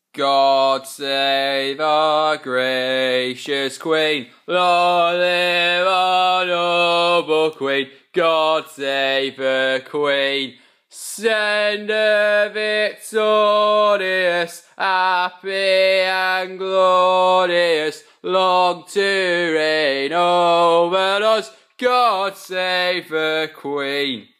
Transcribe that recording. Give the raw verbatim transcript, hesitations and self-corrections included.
God save our gracious Queen, long live our noble Queen. God save the Queen. Send her victorious, happy and glorious, long to reign over us. God save the Queen.